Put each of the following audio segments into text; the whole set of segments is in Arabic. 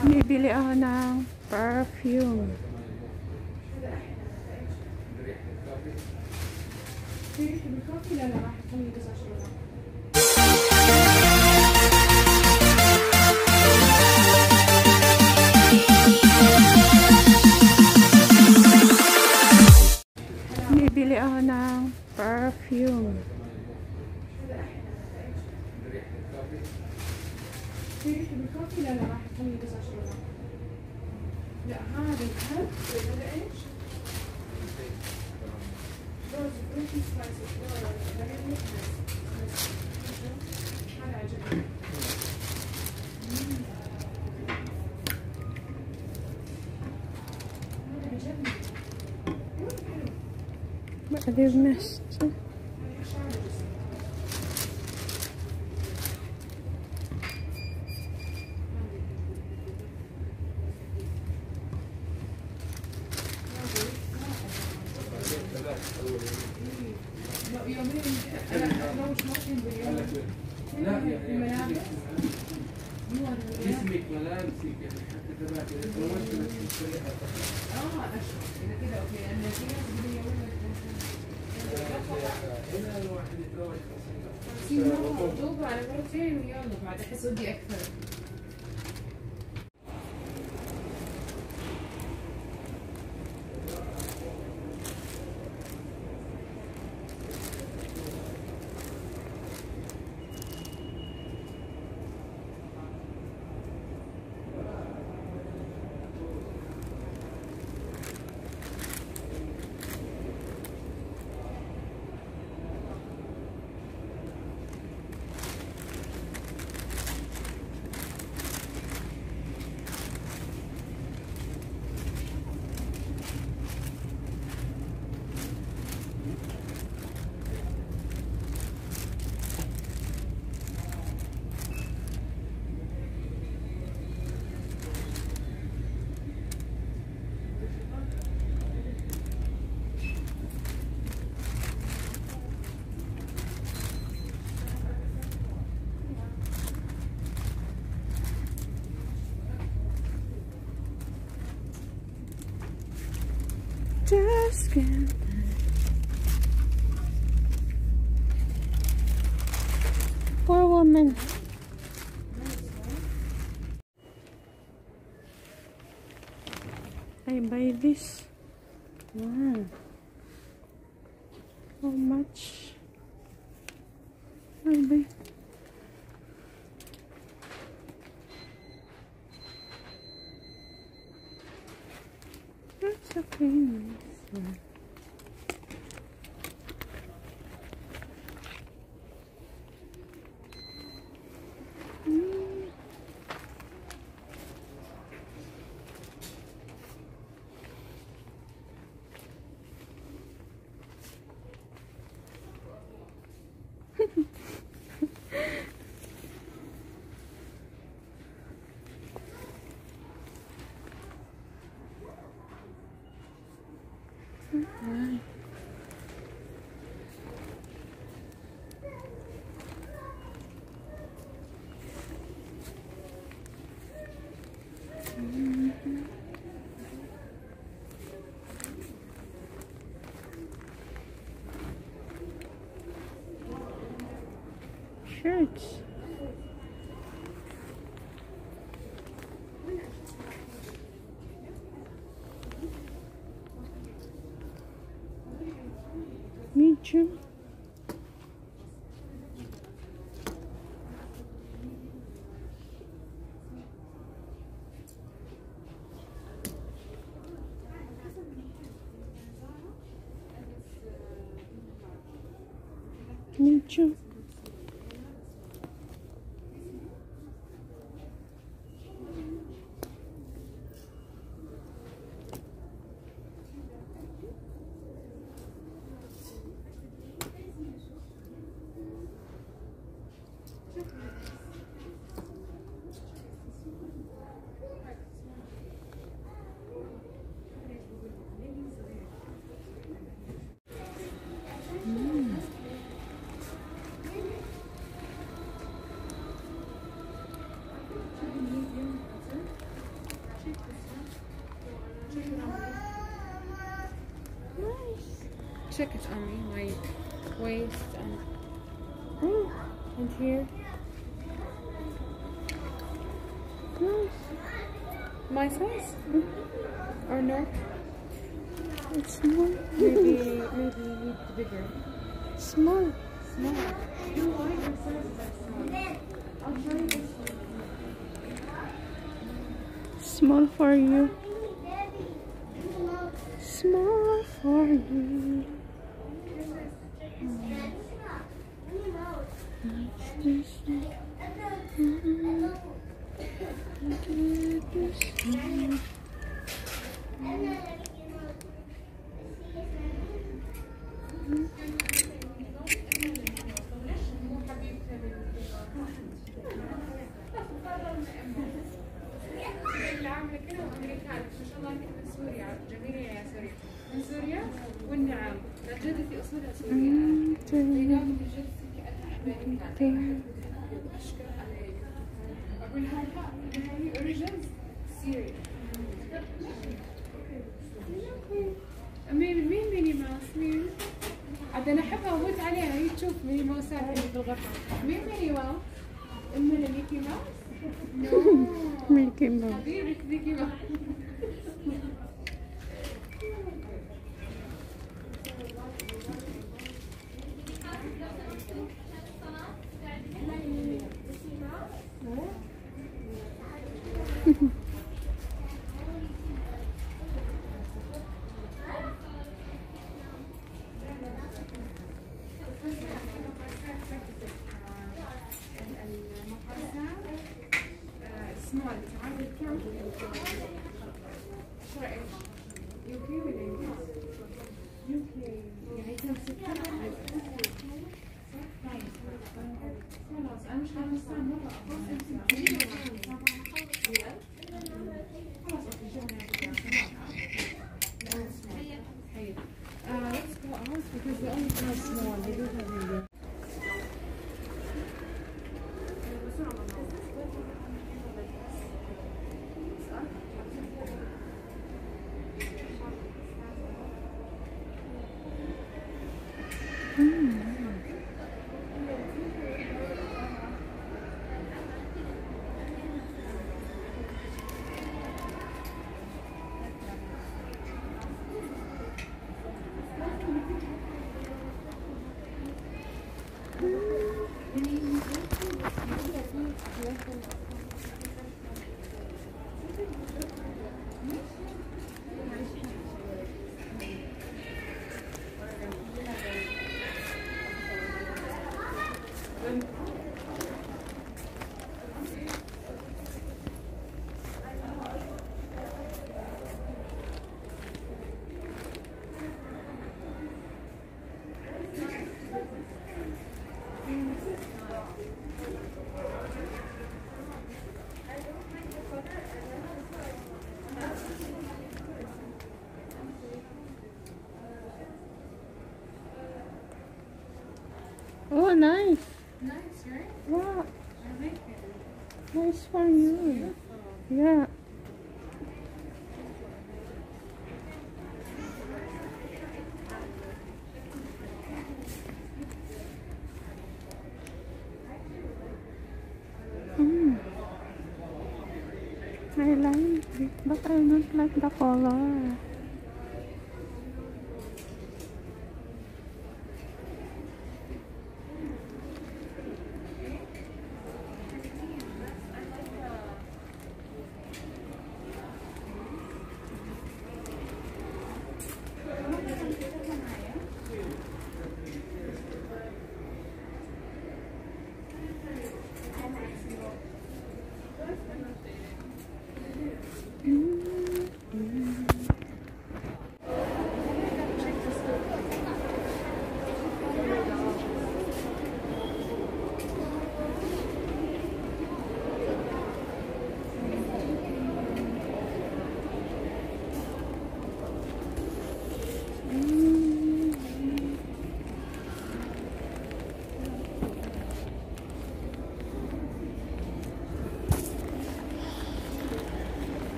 Bibili ako ng perfume. Bibili ako ng perfume. لا هذا الحب ولا ايش؟ روز بريتي سبايسي فلورال فانيليا هذا عجبني. بعدين مشت جسمك ملابسك يعني حتى تبعك اذا تزوجت بس مستريحه اشهر اذا كذا اوكي لان في ناس هنا الواحد يتزوج 50 مره مطلوبه على مرتين ويلا بعد احس ودي اكثر. just can't. Poor woman. I buy this. Wow. How much? I buy. That's okay. Nice. Right. Shirts. Medium. Medium. check it on me, my waist and Oh, here. nice. My size? Or no? It's small. Maybe need the bigger. Small. Small. You like your sizes are small. I'll try this one. Small for you. Small for you. من سوريا والنعم جدتي اصولها سوريه زينب جدتي كانها امريكان اشكال اقول هاي اوريجنز سوريا مين ميني ماوس مين؟ عاد انا احبها واموت عليها هي تشوف ميني ماوسات اللي في الغرفه مين ميني ماوس؟ امنا ميكي ماوس؟ ميكي ماوس. حبيبك ميكي ماوس سمول تعالي كم؟ شو رأيك؟ يوكي ولا انجليزي؟ يوكي يعني كم 6؟ خلاص انا مش هنصان مرة خلاص اوكي let's go out because we only have small, we don't have medium. Oh, nice. Nice, right? Wow. I like it. Nice for you. Yeah. I like it, but I don't like the color.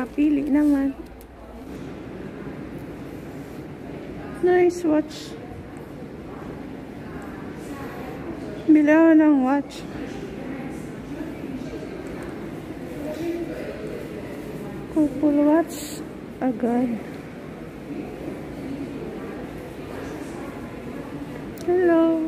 Nakapili naman. Nice watch. Bili ako ng watch. Couple watch agad. Hello.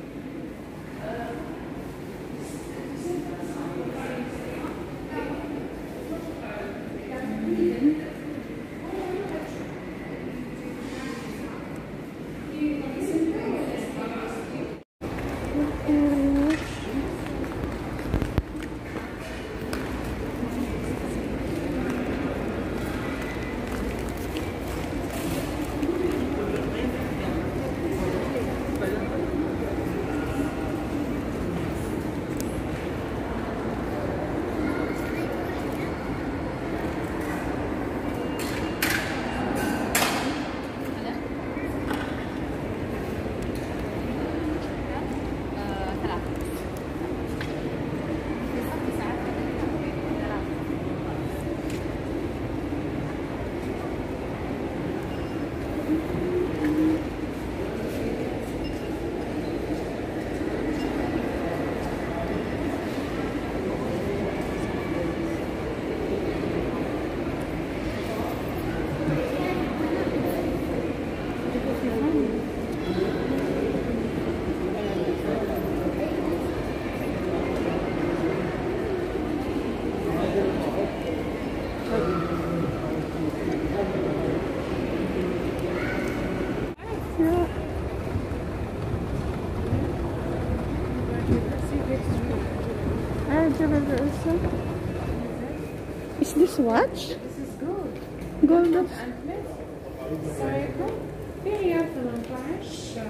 Is this watch? This is gold. Gold. Anklet. Cycle. فيها 18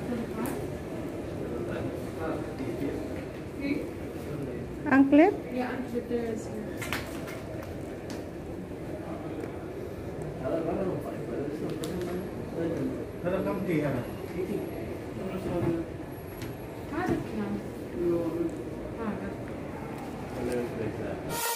Anklet? Yeah, anklet there is here. هذا كم دي هذا؟ هذا كم؟ هذا